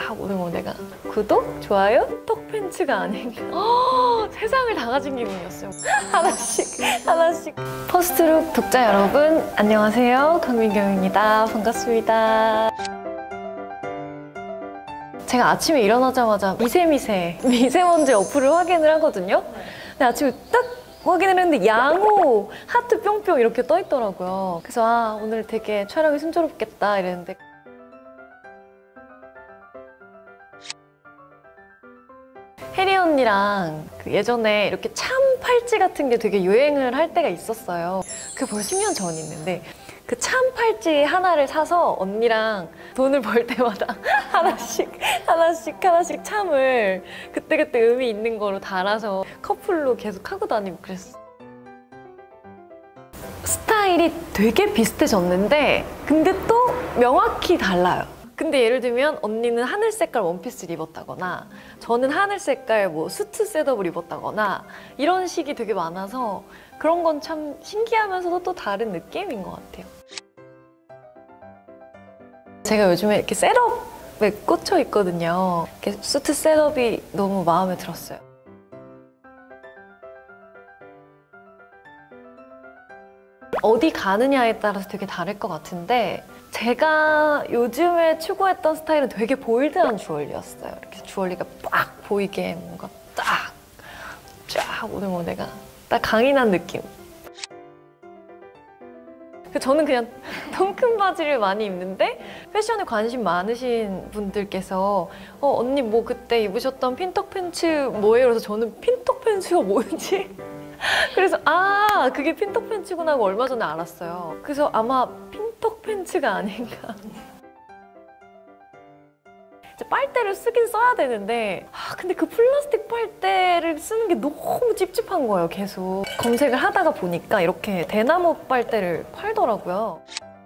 오늘 뭐 내가 구독, 좋아요, 톡 팬츠가 아닌가. 세상을 다 가진 기분이었어요. 하나씩. 퍼스트룩 독자 여러분, 안녕하세요. 강민경입니다. 반갑습니다. 제가 아침에 일어나자마자 미세먼지 어플을 확인을 하거든요. 근데 아침에 딱 확인을 했는데 양호, 하트 뿅뿅 이렇게 떠 있더라고요. 그래서 오늘 되게 촬영이 순조롭겠다 이랬는데 혜리 언니랑 예전에 이렇게 참 팔찌 같은 게 되게 유행을 할 때가 있었어요. 그게 벌써 10년 전 있는데 그 참 팔찌 하나를 사서 언니랑 돈을 벌 때마다 하나씩 참을 그때그때 의미 있는 거로 달아서 커플로 계속 하고 다니고 그랬어. 스타일이 되게 비슷해졌는데 근데 또 명확히 달라요. 근데 예를 들면 언니는 하늘 색깔 원피스를 입었다거나 저는 하늘 색깔 뭐 수트 셋업을 입었다거나 이런 식이 되게 많아서 그런 건 참 신기하면서도 또 다른 느낌인 것 같아요. 제가 요즘에 이렇게 셋업에 꽂혀 있거든요. 이렇게 수트 셋업이 너무 마음에 들었어요. 어디 가느냐에 따라서 되게 다를 것 같은데 제가 요즘에 추구했던 스타일은 되게 볼드한 주얼리였어요. 이렇게 주얼리가 빡 보이게 뭔가 딱 쫙 오늘 뭐 내가 딱 강인한 느낌. 저는 그냥 통큰 바지를 많이 입는데 패션에 관심 많으신 분들께서 언니 뭐 그때 입으셨던 핀턱 팬츠 뭐예요? 그래서 저는 핀턱 팬츠가 뭐지? 그래서 그게 핀턱 팬츠구나 하고 얼마 전에 알았어요. 그래서 아마 핀턱 팬츠가 아닌가. 빨대를 쓰긴 써야 되는데 근데 그 플라스틱 빨대를 쓰는 게 너무 찝찝한 거예요. 계속 검색을 하다가 보니까 이렇게 대나무 빨대를 팔더라고요.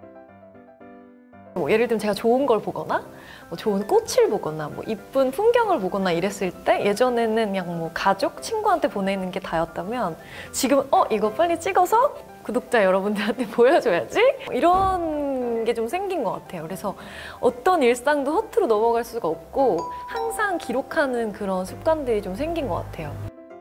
뭐 예를 들면 제가 좋은 걸 보거나 뭐 좋은 꽃을 보거나 뭐 이쁜 풍경을 보거나 이랬을 때 예전에는 그냥 뭐 가족, 친구한테 보내는 게 다였다면 지금은 이거 빨리 찍어서 구독자 여러분들한테 보여줘야지? 이런 게 좀 생긴 것 같아요. 그래서 어떤 일상도 허투루 넘어갈 수가 없고 항상 기록하는 그런 습관들이 좀 생긴 것 같아요.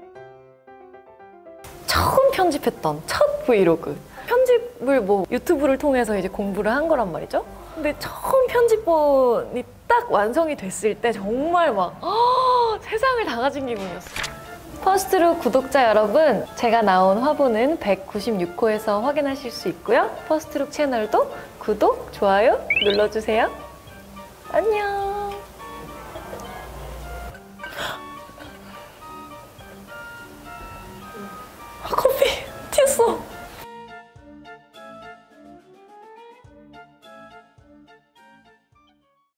처음 편집했던 첫 브이로그. 편집을 뭐 유튜브를 통해서 이제 공부를 한 거란 말이죠. 근데 처음 편집본이 딱 완성이 됐을 때 정말 막 세상을 다 가진 기분이었어요. 퍼스트룩 구독자 여러분, 제가 나온 화보는 196호에서 확인하실 수 있고요. 퍼스트룩 채널도 구독, 좋아요 눌러주세요. 안녕.